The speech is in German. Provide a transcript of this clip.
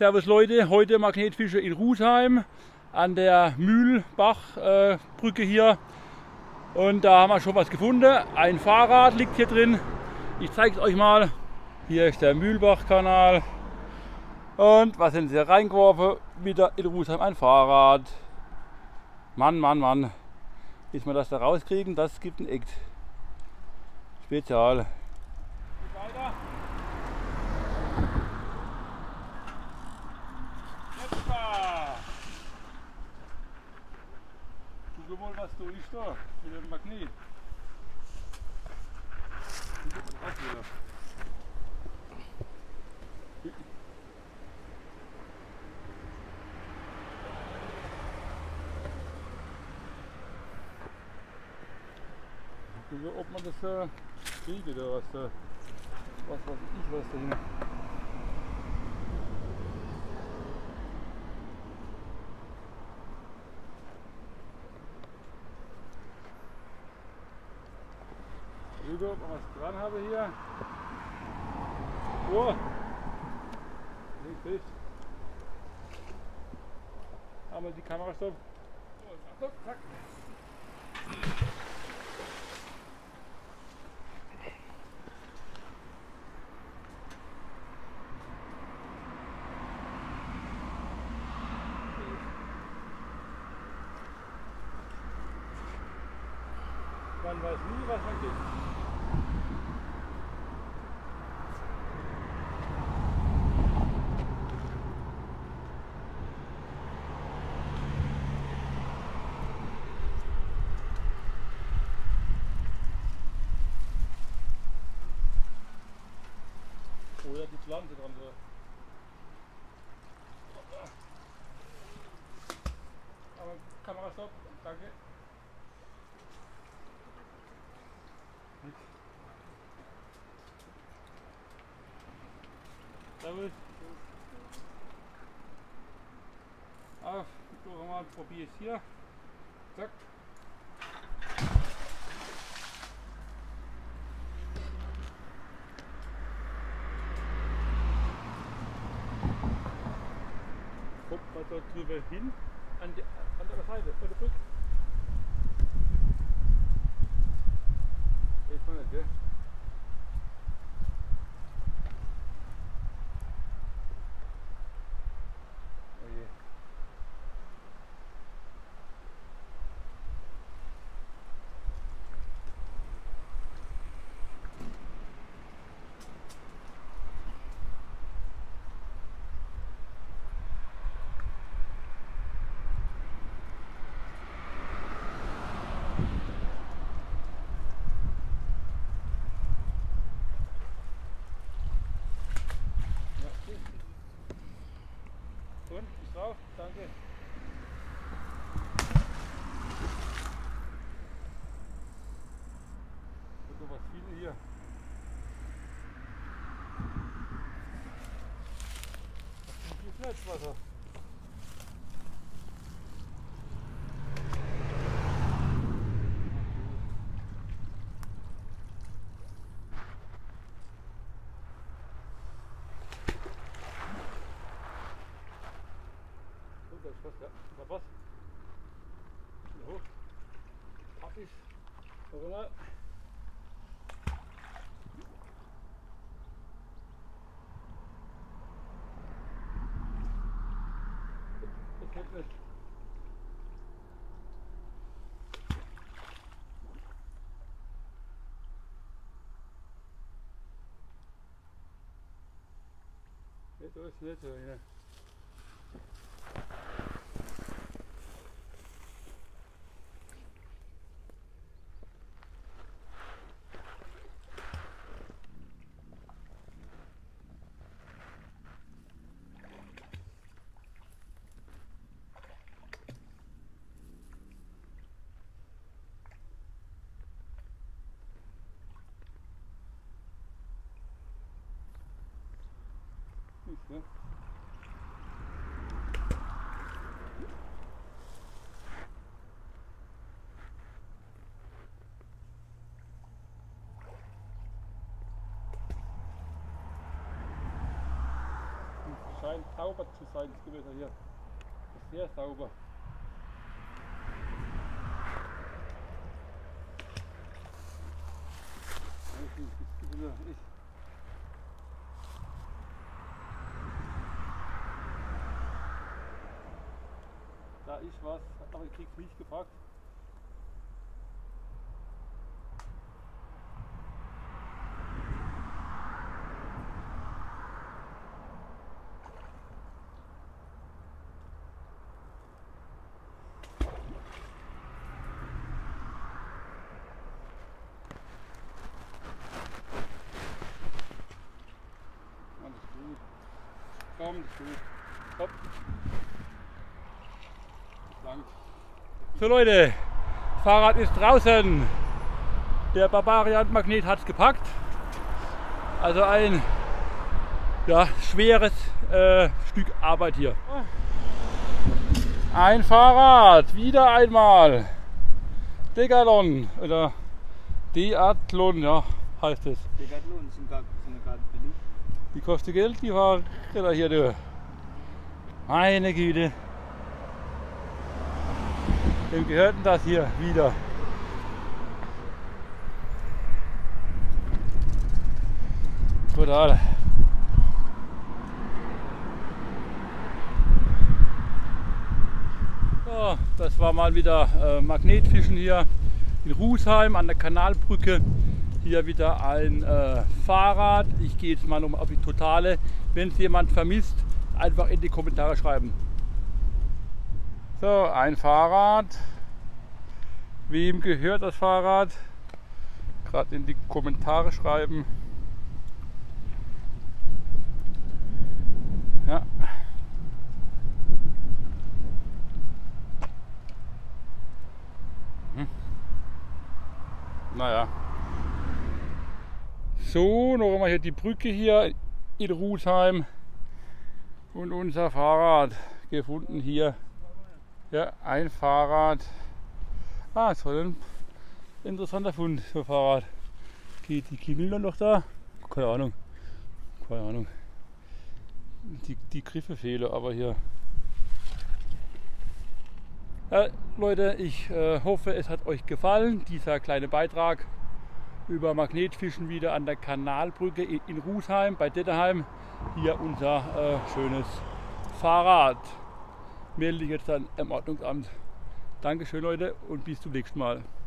Servus Leute, heute Magnetfische in Rußheim an der Mühlbachbrücke hier. Und da haben wir schon was gefunden. Ein Fahrrad liegt hier drin. Ich zeige es euch mal. Hier ist der Mühlbachkanal. Und was sind sie reingeworfen? Wieder in Rußheim ein Fahrrad. Mann, Mann, Mann. Bis wir das da rauskriegen, das gibt ein Act. Spezial. Weiter. Guck mal, was da ist da mit dem Magnet. Gucken, ob man das kriegt oder was da. Was weiß ich, was da hin. Gucken, ob man was dran habe hier. Oh! Nicht fest. Haben wir die Kamera stopp. So, zack. Man weiß nie, was man kriegt. Oh ja, die Pflanze dran so. Aber Kamera stopp, danke. Servus. Auf, ich mal probiere es hier. Zack. Kommt man da drüber hin, an der Seite, bei der Brücke. Jetzt mal nicht, gell? Und, ist drauf, danke. Guck mal, was viele hier. Das ist viel Netzwasser. Was, ja, da was? Hier hoch. Pack ich. Warte mal. Das geht nicht. Das ist nicht so hier. Ne? scheint sauber zu sein, das Gewässer hier. Das ist sehr sauber. Da ist was, aber ich krieg's nicht gepackt. Komm, ist gut. Hopp. So Leute, Fahrrad ist draußen. Der Barbarian Magnet hat es gepackt. Also ein schweres Stück Arbeit hier. Ein Fahrrad, wieder einmal. Decathlon oder Decathlon, ja, heißt es. Decathlon sind gar billig. Die kostet Geld, die Fahrräder hier, du. Meine Güte. Wem gehört denn das hier wieder? Total. So, das war mal wieder Magnetfischen hier in Rusheim an der Kanalbrücke. Hier wieder ein Fahrrad. Ich gehe jetzt mal nochmal auf die Totale. Wenn es jemand vermisst, einfach in die Kommentare schreiben. So, ein Fahrrad. Wem gehört das Fahrrad? Gerade in die Kommentare schreiben. Ja. Naja. So, noch einmal hier die Brücke hier in Rusheim und unser Fahrrad gefunden hier. Ja, ein Fahrrad. Ah, das war ein interessanter Fund, so ein Fahrrad. Geht die Kimmel noch da? Keine Ahnung. Keine Ahnung. Die Griffe fehlen aber hier. Ja, Leute, ich hoffe, es hat euch gefallen, dieser kleine Beitrag über Magnetfischen wieder an der Kanalbrücke in Rusheim bei Detterheim. Hier unser schönes Fahrrad. Melde dich jetzt dann im Ordnungsamt. Dankeschön Leute und bis zum nächsten Mal.